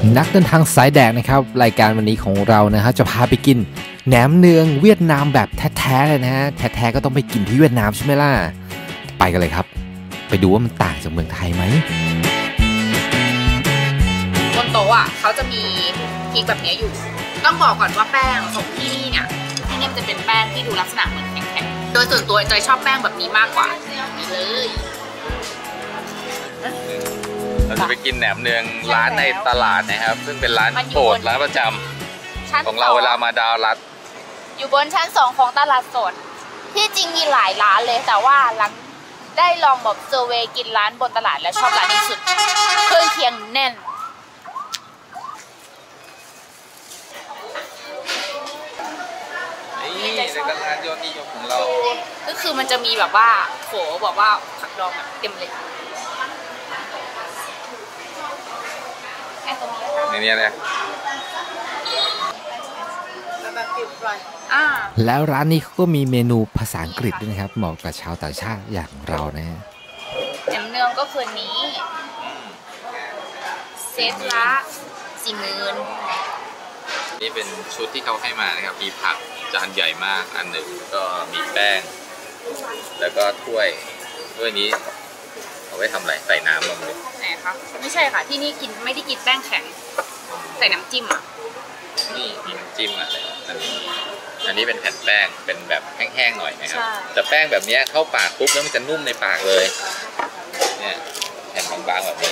นักเดินทางสายแดกนะครับรายการวันนี้ของเรานะฮะจะพาไปกินแหนมเนืองเวียดนามแบบแท้ๆเลยนะฮะแท้ๆก็ต้องไปกินที่เวียดนามใช่ไหมล่ะไปกันเลยครับไปดูว่ามันต่างจากเมืองไทยไหมบนโต๊ะอ่ะเขาจะมีพริกแบบนี้อยู่ต้องบอกก่อนว่าแป้งของที่นี่เนี่ยที่นี่จะเป็นแป้งที่ดูลักษณะเหมือนแข็งๆโดยส่วนตัวจอยชอบแป้งแบบนี้มากกว่านี่เลยเราจะไปกินแหนมเนืองร้านในตลาดนะครับซึ่งเป็นร้านโปรดร้านประจำของเราเวลามาดาวรัฐอยู่บนชั้น2ของตลาดสดที่จริงมีหลายร้านเลยแต่ว่าหลังได้ลองแบบเซอร์เวย์กินร้านบนตลาดแล้วชอบร้านนี้สุดเครื่องเคียงแน่นนี่ในตลาดยอดนิยมของเราก็คือมันจะมีแบบว่าโขบอกว่าผักดองแบบเต็มเลยในนี้นะแล้วร้านนี้เขาก็มีเมนูภาษาอังกฤษด้วยนะครับเหมาะกับชาวต่างชาติอย่างเรานะฮะแหนมเนืองก็คือนี้เซตละ40,000 นี่เป็นชุดที่เขาให้มานะครับมีผักจานใหญ่มากอันหนึ่งก็มีแป้งแล้วก็ถ้วยนี้เอาไว้ทำอะไรใส่น้ำลงเลยไหนคะไม่ใช่ค่ะที่นี่กินไม่ได้กินแป้งแข็งใส่น้ำจิ้มอ่ะนี่มีน้ำจิ้มอ่ะอันนี้เป็นแผ่นแป้งเป็นแบบแห้งๆหน่อยนะครับแต่แป้งแบบนี้เข้าปากปุ๊บแล้วมันจะนุ่มในปากเลยเนี่ยแผ่นบางๆแบบนี้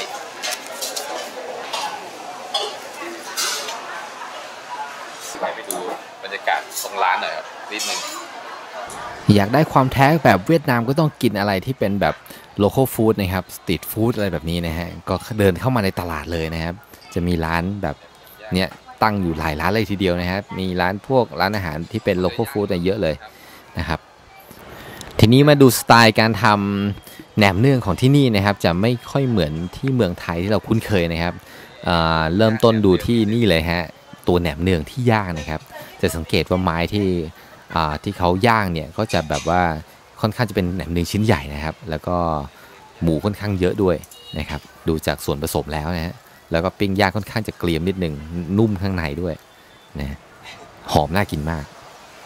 ไปดูบรรยากาศตรงร้านหน่อยครับนิดนึงอยากได้ความแท้แบบเวียดนามก็ต้องกินอะไรที่เป็นแบบlocal food นะครับสตรีทฟู้ดอะไรแบบนี้นะฮะก็เดินเข้ามาในตลาดเลยนะครับจะมีร้านแบบเนี้ยตั้งอยู่หลายร้านเลยทีเดียวนะครับมีร้านพวกร้านอาหารที่เป็น local food เยอะเลยนะครับทีนี้มาดูสไตล์การทำแหนมเนืองของที่นี่นะครับจะไม่ค่อยเหมือนที่เมืองไทยที่เราคุ้นเคยนะครับเริ่มต้นดูที่นี่เลยฮะตัวแหนมเนืองที่ย่างนะครับจะสังเกตว่าไม้ที่เขาย่างเนี่ยก็จะแบบว่าค่อนข้างจะเป็นแหนมเนืองชิ้นใหญ่นะครับแล้วก็หมูค่อนข้างเยอะด้วยนะครับดูจากส่วนผสมแล้วนะฮะแล้วก็ปิ้งย่างค่อนข้างจะเกรียมนิดหนึ่งนุ่มข้างในด้วยนะหอมน่ากินมาก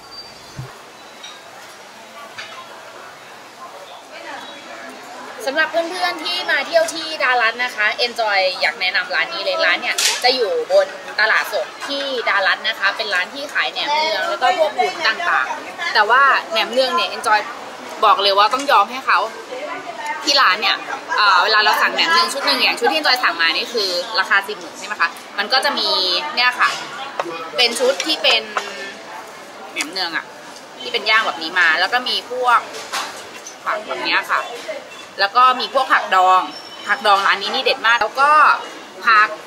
สำหรับเพื่อนๆที่มาเที่ยวที่ดารัตนะคะ Enjoy อยากแนะนำร้านนี้เลยร้านเนี่ยจะอยู่บนตลาดสดที่ดารัตนะคะเป็นร้านที่ขายแหนมเนืองแล้วก็พวกหมูต่างๆแต่ว่าแหนมเนืองเนี่ย Enjoy บอกเลยว่าต้องยอมให้เขาที่ร้านเนี่ยเวลาเราสั่งแหนมเนืองชุดหนึ่งอย่างชุดที่Enjoyสั่งมานี่คือราคา40,000ใช่ไหมคะมันก็จะมีเนี่ยค่ะเป็นชุดที่เป็นแหนมเนืองอ่ะที่เป็นย่างแบบนี้มาแล้วก็มีพวกผักแบบนี้ค่ะแล้วก็มีพวกผักดองร้านนี้นี่เด็ดมากแล้วก็ผัก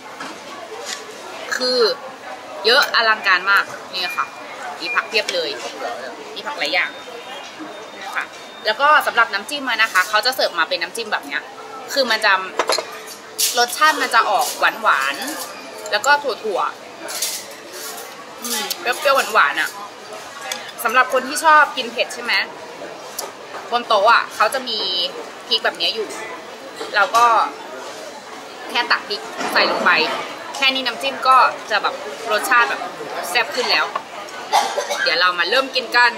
คือเยอะอลังการมากนี่ค่ะมีผักเพียบเลยมีผักหลายอย่างนะคะแล้วก็สำหรับน้ำจิ้มนะคะเขาจะเสิร์ฟมาเป็นน้ำจิ้มแบบเนี้ยคือมันจะรสชาติมันจะออกหวานแล้วก็ถั่วเปรี้ยวๆหวานๆอ่ะสำหรับคนที่ชอบกินเผ็ดใช่ไหมบนโต๊ะอ่ะเขาจะมีพริกแบบนี้อยู่เราก็แค่ตักพริกใส่ลงไปแค่นี้น้ำจิ้มก็จะแบบรสชาติแบบแซ่บขึ้นแล้วเดี๋ยวเรามาเริ่มกินกัน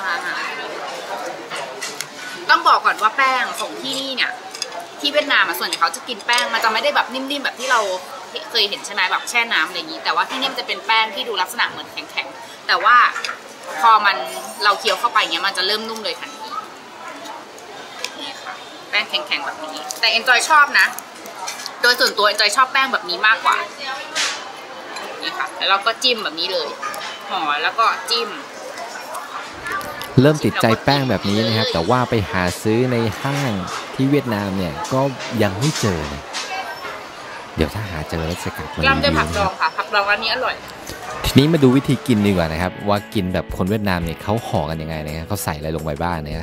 ต้องบอกก่อนว่าแป้งของที่นี่เนี่ยที่เวียดนามส่วนใหญ่เขาจะกินแป้งมันจะไม่ได้แบบนิ่มๆแบบที่เราเคยเห็นใช่ไหมแบบแช่น้ำอะไรอย่างนี้แต่ว่าที่นี่มันจะเป็นแป้งที่ดูลักษณะเหมือนแข็งๆแต่ว่าพอเราเคี้ยวเข้าไปเงี้ยมันจะเริ่มนุ่มเลยทันทีนี่ค่ะแป้งแข็งๆแบบนี้แต่Enjoyชอบนะโดยส่วนตัวEnjoyชอบแป้งแบบนี้มากกว่านี่ค่ะแล้วเราก็จิ้มแบบนี้เลยห่อแล้วก็จิ้มเริ่มติดใจแป้งแบบนี้นะครับแต่ว่าไปหาซื้อในห้างที่เวียดนามเนี่ยก็ยังไม่เจอเลยเดี๋ยวถ้าหาเจอแล้วจะกลับมารีวิวด้วยผักดองค่ะผักดองร้านนี้อร่อยทีนี้มาดูวิธีกินดีกว่านะครับว่ากินแบบคนเวียดนามเนี่ยเขาห่อกันยังไงนะครับเขาใส่อะไรลงไปบ้างเนี่ย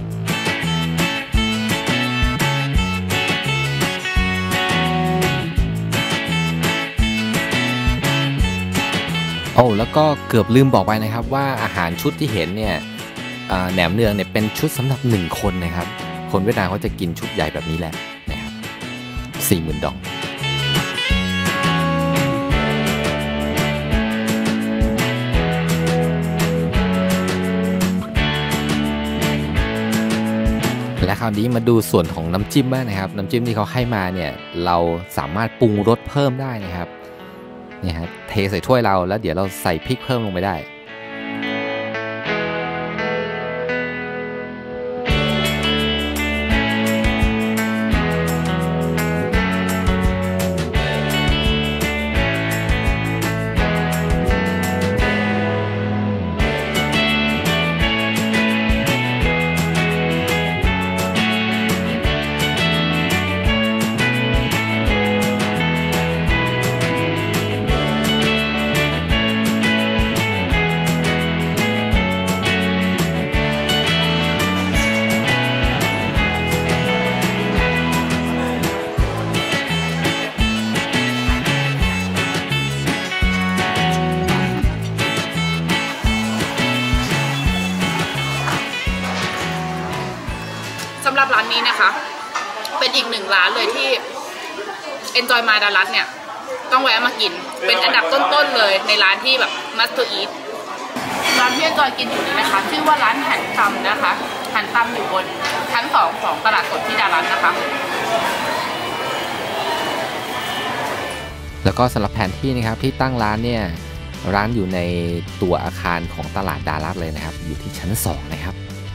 โอ้แล้วก็เกือบลืมบอกไปนะครับว่าอาหารชุดที่เห็นเนี่ยแหนมเนืองเนี่ยเป็นชุดสำหรับ1คนนะครับคนเวียดนามเขาจะกินชุดใหญ่แบบนี้แหละนะครับ40,000 ดองคราวนี้มาดูส่วนของน้ำจิ้มบ้างนะครับน้ำจิ้มที่เขาให้มาเนี่ยเราสามารถปรุงรสเพิ่มได้นะครับเนี่ยฮะเทใส่ถ้วยเราแล้วเดี๋ยวเราใส่พริกเพิ่มลงไปได้สำหรับร้านนี้นะคะเป็นอีกหนึ่งร้านเลยที่ Enjoy มาดัลลัสเนี่ยต้องแวะมากินเป็นอันดับต้นๆเลยในร้านที่แบบ must to eat ร้านที่ Enjoy กินอยู่นี้นะคะชื่อว่าร้านหันตำนะคะหันตำอยู่บนชั้น2ของตลาดสดที่ดัลลัสนะคะแล้วก็สำหรับแผนที่นะครับที่ตั้งร้านเนี่ยร้านอยู่ในตัวอาคารของตลาดดัลลัสเลยนะครับอยู่ที่ชั้น2นะครับ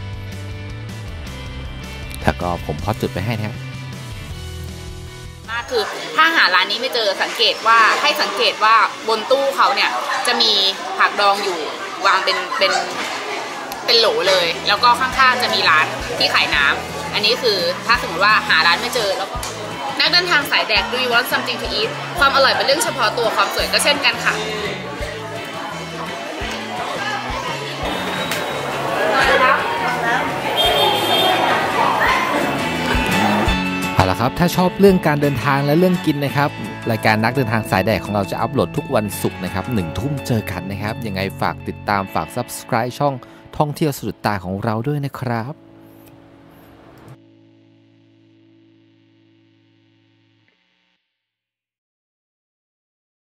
แล้วก็ผมพอจุดไปให้นะครับคือถ้าหาร้านนี้ไม่เจอสังเกตว่าบนตู้เขาเนี่ยจะมีผักดองอยู่วางเป็นโหลเลยแล้วก็ข้างๆจะมีร้านที่ขายน้ำอันนี้คือถ้าสมมติว่าหาร้านไม่เจอแล้วนักเดินทางสายแดก Do you want something to eat ความอร่อยเป็นเรื่องเฉพาะตัวความสวยก็เช่นกันค่ะเอาละครับถ้าชอบเรื่องการเดินทางและเรื่องกินนะครับรายการนักเดินทางสายแดกของเราจะอัปโหลดทุกวันศุกร์นะครับ1 ทุ่มเจอกันนะครับยังไงฝากติดตามฝาก Subscribe ช่องท่องเที่ยวสะดุดตาของเราด้วยนะครับ